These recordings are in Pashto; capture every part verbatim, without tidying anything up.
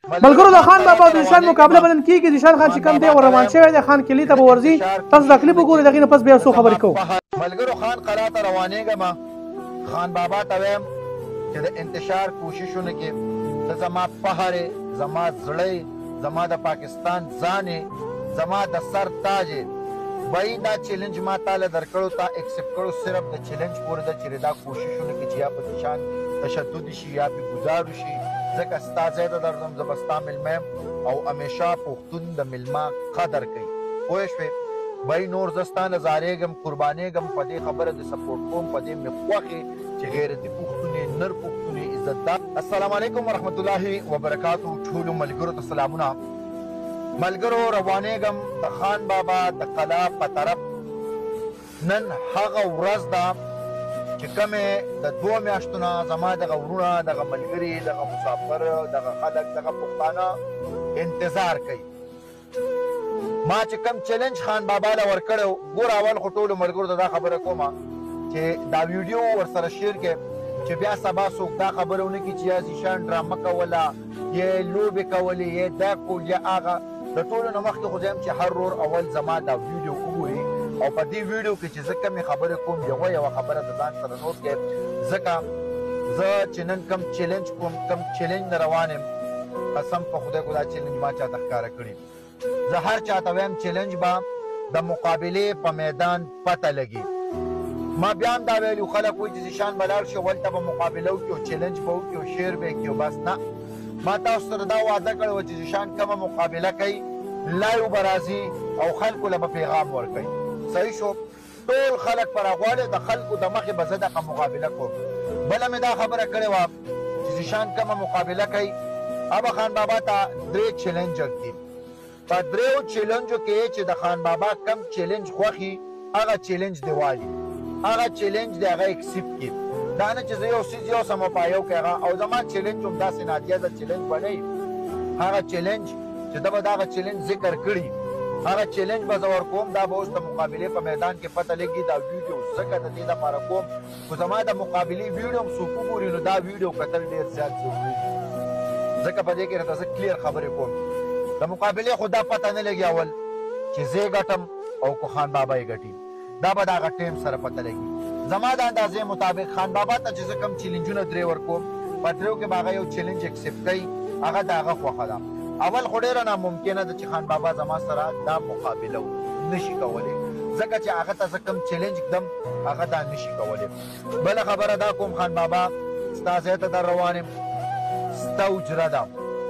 ملګرو د خان بابا او ذیشان مقابله بدن کیږي. ذیشان خان چې کوم دی ور روان شوی دی خان کلی ته به ورځي. تاسو دا کلیپ وګورئ، دغې نه پس بیا څو خبرې کوو. ملګرو خان قلعه ته روانېږم. خان بابا ته وایم چې د انتشار کوششونه کې ته زما فخر یې، زما زړه یې، زما د پاکستان ځان یې، زما د سر تاج یې. بھائی دا چیلنج ما تاله درکړو، تا ایکسپټ کړو. صرف د چیلنج پورې ده چې دا کوششونه کې چې یا په ذیشان تشدد شي یا پې ګزار شي، ځکه ستا ځای ته درځم، زه به ستا میلمه یم او همیشه پښتون د میلمه قدر کوي. پوه شوې بھائی؟ نور زه ستا نه زارېږم، قربانېږم په دې خبره د سپورټ کوم، په دې مې خوښ یې چې غیرتي پښتون یې، نر پښتون یې، عزتدار. السلام علیکم ورحمت الله وبرکاتو. ټولو ملګرو ته سلامونه. ملګرو روانېږم د خان بابا د قلعه په طرف. نن هغه ورځ ده چې کومې د دوه میاشتو نه زما دغه ورونه، دغه ملګري، دغه مسافر، دغه خلک، دغه پښتانه انتظار کوي. ما چې کوم چیلنج خان بابا له ورکړی و، ګوره اول خو ټولو ملګرو ته دا خبره کومه چې دا ویډیو ورسره شیر کړې چې بیا سبا څوک دا خبره ونه کړي چې یا ذیشان ډرامه کوله، یا لوبې کولې، یا دا کول یا هغه. د ټولو نه مخکې خو زه یم چې هر رور اول زما دا ویډیو وګوري او په دې ویډیو کې چې زه کومې خبرې کوم یوه یوه خبره د ځان سره نوټ کړئ. ځکه زه چې نن کوم چیلنج کوم، کوم چیلنج نه روان یم، قسم په خدای کو دا چیلنج ما چاته ښکاره کړي. زه هر چاته وایم چیلنج به د مقابلې په میدان پته لګي. ما بیا هم دا ویلي خلک وایي چې ذیشان به لاړ شي هلته به مقابله وکړي او چیلنج به وکړي او شیر به یې کړي، بس نه. ما تاسو سره دا وعده کړې وه چې ذیشان کومه مقابله کوي لایو به راځي او خلکو له به پیغام ورکوي. صحیح شو؟ ټول خلک به راغواړي، د خلکو د مخې به زه دغه مقابله کوم. بله مې دا خبره کړې وه چې ذیشان کومه مقابله کوي، هغه خان بابا ته درې چیلنج ږدي. په دریو چیلنجو کې چې د خان بابا کم چیلنج خوښي هغه چیلنج دی والي، هغه چیلنج دی هغه اکسپټ کړي. دا نه چې زه یو څیز یو سمه پایو کې هغه او زما چیلنج هم داسې نادیازه چیلنج به نه وي. هغه چیلنج چې ده به د هغه چیلنج ذکر کړي، هغه چیلنج به زه ورکوم. دا به اوس د مقابلې په میدان کې پته لګي. دا ویډیو ځکه د دې دپاره کوم خو زما د مقابلې ویډیو هم څوک وګوري نو دا ویډیو کتل ډېر زیات ضروري دي، ځکه په دې کې راته زه کلیر خبرې کوم. د مقابلې خو دا پته نه لګي اول چې زه یې ګټم او که خان بابا یې ګټي، دا به د هغه ټیم سره پته لګي. زما د اندازې مطابق خان بابا ته چې زه کوم چیلنجونه درې ورکوم، په دریو کې به هغه یو چیلنج اکسپټ کوي، هغه د هغه خوښه ده. اول خو ډېره ناممکنه ده چې خان بابا زما سره دا مقابله نشي کولی، ځکه چې هغه ته زه کوم چیلنج ږدم هغه دا نشي کولی. بله خبره دا کوم خان بابا ستا ځای ته در روان یم، ستا اجره ده.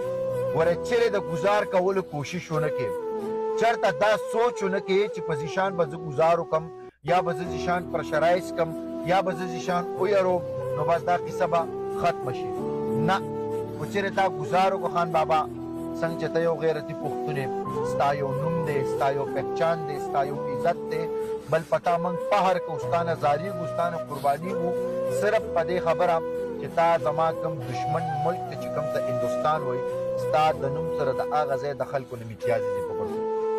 ګوره چیرې د ګزار کولو کوشش ونه کړې، چېرته دا سوچ ونه کړې چې په ذیشان به زه ګزار وکړم یا به زه ذیشان پرشرایز کړم یا به زه ذیشان ویروم نو بس دا قصه به ختمه شي. نه، خو چېرې تا ګزار وکړو خان بابا، څنګه چې ته یو غیرتي پښتون یې، ستا یو نوم دی، ستا یو پهچان دی، ستا یو عزت دی، بل پتا موږ فخر کوو، ستا نه زارېږو، ستا نه قربانېږو، صرف په دې خبره چې تا زما کوم دشمن ملک ته چې کوم ته هندوستان وایي، ستا د نوم سره د هغه ځای د خلکو نه امتیازې دي په پښتو.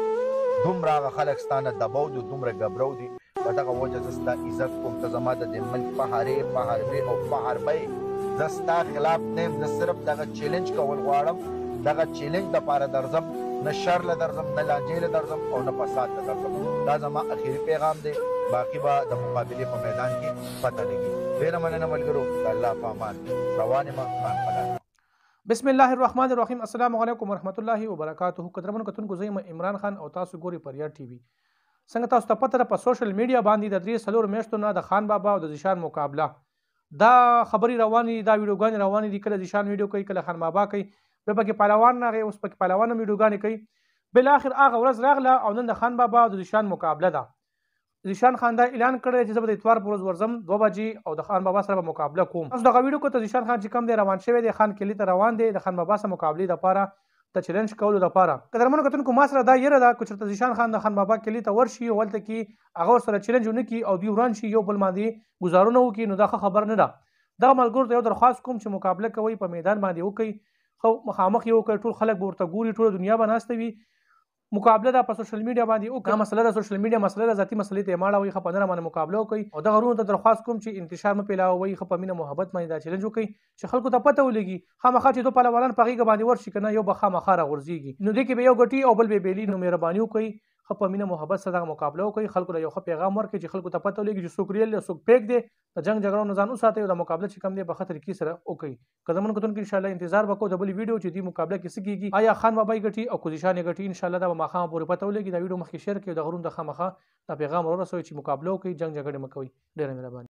دومره هغه خلک ستا نه دباو دي، دومره ګبرو دي، په دغه وجه زه ستا عزت کوم. ته زما د دې ملک فخر یې، فخر بې او فخر به یې. زه ستا خلاف نه یم، زه صرف دغه چیلنج کول غواړم. دغه چیلنج دپاره درځم، نه شر له درځم، نه لانجې له درځم او نه فساد له درځم. دا زما اخري پیغام دی، باقي به د مقابلې په میدان کې پته لګي. ډېره مننه ملګرو، د الله په امان. روان یم خان قلعه. بسم الله الرحمن الرحیم. السلام علیکم ورحمت الله وبرکاتہ. قدرمنو کتونکو زه یم عمران خان او تاسو ګورئ پریار ټي وي. څنګه تاسو ته پته ده په سوشل میډیا باندې د درې څلور میاشتو نه د خان بابا او د ذیشان مقابله دا خبرې روانې دي، دا ویډیوګانې روانې دي. کله ذیشان ویډیو کوي، کله خان بابا کوي، بیا پکې پهلوان راغی، اوس پکې پهلوان هم ویډیوګانې کوي. بالاخر هغه ورځ راغله او نن د خان بابا او د ذیشان مقابله ده. ذیشان خان دا اعلان کړی چې زه به د اتوار په ورځ ورځم دوه بجې او د خان بابا سره به مقابله کوم. تاسو دغه ویډیو کو ته ذیشان خان چې کوم دی روان شوی دی، خان کلي ته روان دی د خان بابا سره مقابلې دپاره، د چیلنج کولو دپاره. قدرمنو کتونکو ما سره دا یره ده که چېرته ذیشان خان د خان بابا کلي ته ورشي او هلته کې هغه ورسره چیلنج ونه کړي او دوی وران شي، یو بل باندې ګزارونه وکړي، نو دا ښه خبر نه ده. دغه ملګرو ته یو درخواست کوم چې مقابله کوئ په میدان باندې وکړئ، خو مخامخ یې وکړئ، ټول خلک به ورته ګوري، ټوله دنیا به ناسته وي. مقابله دا په سوشل میډیا باندې او کومه مسله د سوشل میډیا مسله د ذاتی مسلې ته ماړه وي خو په نه باندې مقابله کوي او د غرونو ته درخواست کوم چې انتشار م پیلاوي خو په مینه محبت باندې دا چیلنج وکړي چې خلکو ته پته ولګي خامخا چې دوه پهلوانان په غیږ باندې ورشي کنه یو به خامخا راغورځيږي نو دې کې به یو غټي او بل به بیلی نو مهرباني وکړي خو په مینه محبت سره مقابله وکړي خلکو له یو ښه پیغام ورکړي چې خلکو ته پته ولګي چې څوک ریل څوک فیک دی د جنگ جګړو نه ځان وساتي او د مقابله چې کم دی په خطر کې سره وکړي قدمونو کتون کې ان شاء الله انتظار وکړو د بل ویډیو چې دی مقابله کې سګيږي آیا خان بابا ګټي او کوزیشان ګټي ان شاء الله دا به ماخام پورې پته ولګي دا ویډیو مخکې شیر کړئ د غرون د خامخا دا پیغام ورسوي چې مقابله وکړي جنگ جګړه مکوي ډېر مهرباني